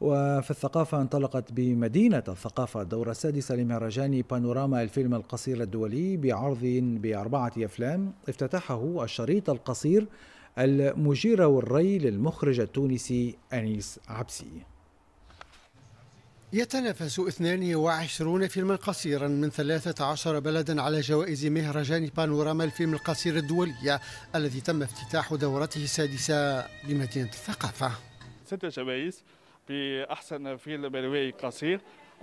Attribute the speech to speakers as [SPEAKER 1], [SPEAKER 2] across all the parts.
[SPEAKER 1] وفي الثقافة انطلقت بمدينة الثقافة الدورة السادسة لمهرجان بانوراما الفيلم القصير الدولي بعرض ب4 أفلام افتتحه الشريط القصير المجيرة والري للمخرج التونسي أنيس عبسي.
[SPEAKER 2] يتنافس 22 فيلما قصيرا من 13 بلدا على جوائز مهرجان بانوراما الفيلم القصير الدولي الذي تم افتتاح دورته السادسة بمدينة الثقافة.
[SPEAKER 3] 6 جوائز بأحسن فيلم روائي قصير،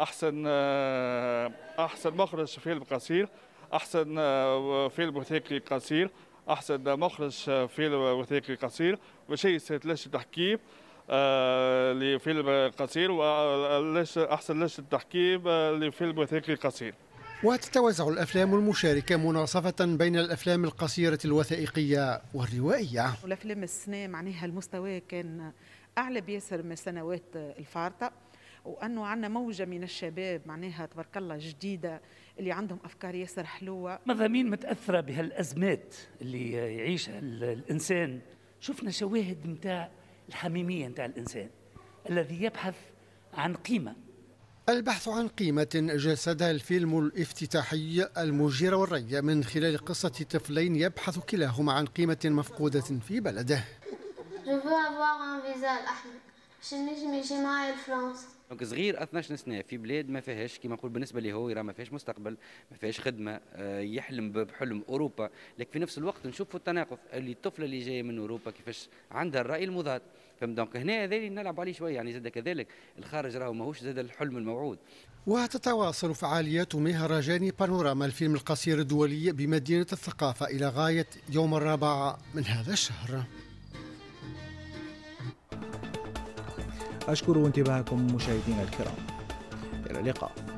[SPEAKER 3] أحسن مخرج فيلم قصير، أحسن فيلم وثائقي قصير، أحسن مخرج فيلم وثائقي قصير، وجائزة لجنة تحكيم لفيلم قصير، وأحسن لجنة تحكيم لفيلم وثائقي قصير.
[SPEAKER 2] وتتوزع الأفلام المشاركة مناصفة بين الأفلام القصيرة الوثائقية والروائية.
[SPEAKER 4] والأفلام السنة معناها المستوى كان أعلى بياسر من السنوات الفارطة، وأنه عندنا موجة من الشباب معناها تبارك الله جديدة اللي عندهم أفكار ياسر حلوة.
[SPEAKER 5] مضامين متأثرة بهالأزمات اللي يعيشها الإنسان. شفنا شواهد متاع الحميمية متاع الإنسان الذي يبحث عن قيمة.
[SPEAKER 2] البحث عن قيمة جسدها الفيلم الافتتاحي المجيرة والري من خلال قصة طفلين يبحث كلاهما عن قيمة مفقودة في بلده.
[SPEAKER 6] Je veux avoir un visa الأحمر باش نجم يجي معايا لفرنسا.
[SPEAKER 7] دونك صغير 12 سنه في بلاد ما فيهاش كيما نقول بالنسبه لي هو يرى ما فيهاش مستقبل، ما فيهاش خدمه، يحلم بحلم اوروبا، لكن في نفس الوقت نشوفوا التناقض اللي الطفله اللي جايه من اوروبا كيفاش عندها الراي المضاد. فهم دونك هنا هذا اللي نلعب عليه شويه، يعني زاد كذلك الخارج راهو ماهوش زاد الحلم الموعود.
[SPEAKER 2] وتتواصل فعاليات مهرجان بانوراما الفيلم القصير الدولي بمدينه الثقافه الى غايه يوم 4 من هذا الشهر.
[SPEAKER 1] أشكر انتباهكم مشاهدينا الكرام، إلى اللقاء.